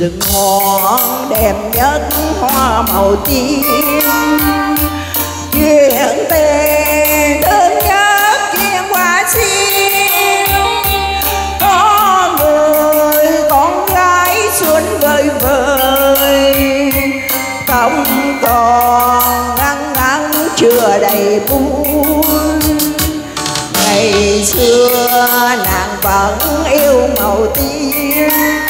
rừng hoa đẹp nhất hoa màu tím. Chuyện tình thương nhất chuyện hoa sim. Có người con gái xuân vơi vơi, không còn ngăn ngắn chưa đầy vui. Ngày xưa nàng vẫn yêu màu tím,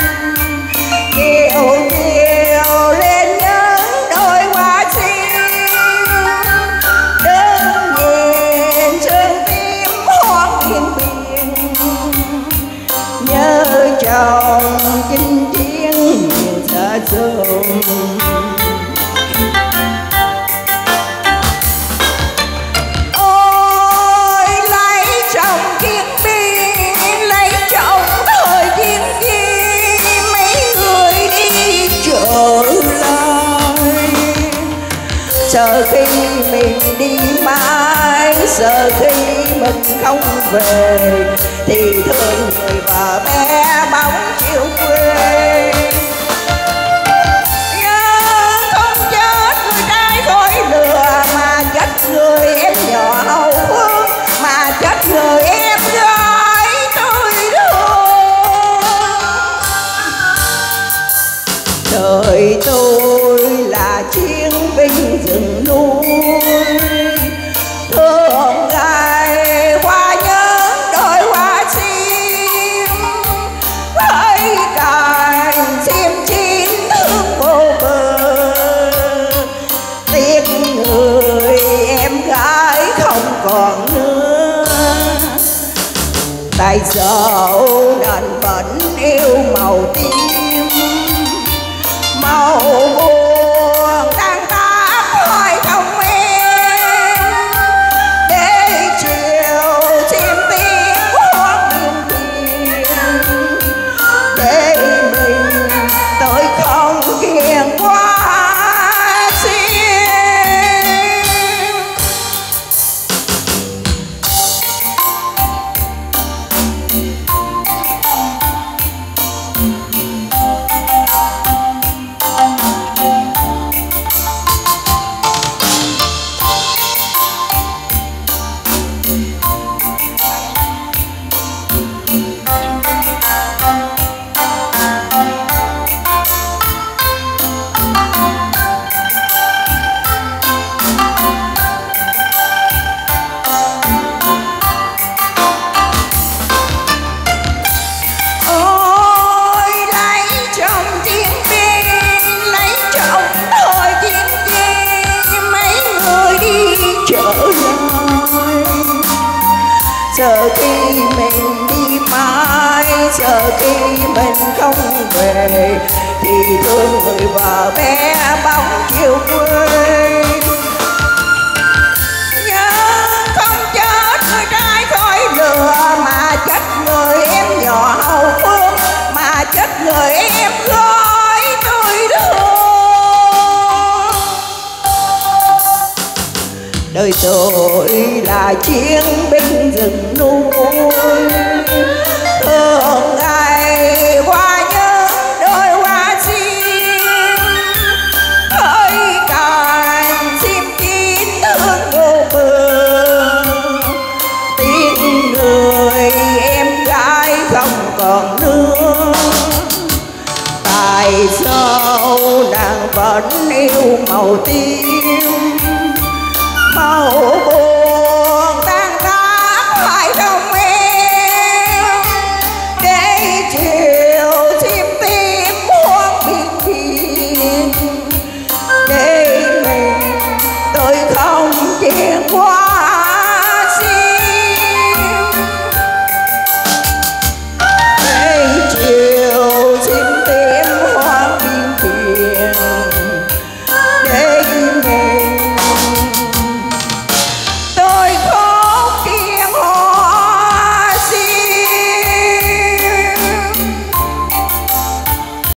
nhiều nhiều lên những đôi hoa sim. Đứng nhìn sương tím hoa kiên biển, nhớ chồng chinh chiến nhiều xa xôi. Sợ khi mình đi mãi, sợ khi mình không về, thì thương người vợ bé bóng chiều quê. Nhưng không chết người trai khỏi lừa, mà chết người em nhỏ hậu phương, mà chết người em gái tôi thương. Đời tôi là chiến binh rừng núi, thương ngày qua nhớ đôi hoa sim. Thấy cành sim chín thương vô bờ, tiếc người em gái không còn nữa. Tại sao nên vẫn yêu màu tím, màu buồn đang táp hỏi không em. Để chiều chim tiếng hoa miên miên, để mình tôi không kiêng quá sim. Sợ khi mình đi mãi, sợ khi mình không về, thì thương người vợ bé bóng chiều quê. Nhưng không chết người trai khỏi lừa, mà chết người em nhỏ hậu phương, mà chết người em gái tôi thương. Đời tôi là chiến binh rừng núi, thương ngày qua nhớ đôi hoa sim. Thấy cành sim chín thương vô bờ, tiếc người em gái không còn nữa. Tại sao nàng vẫn yêu màu tím, màu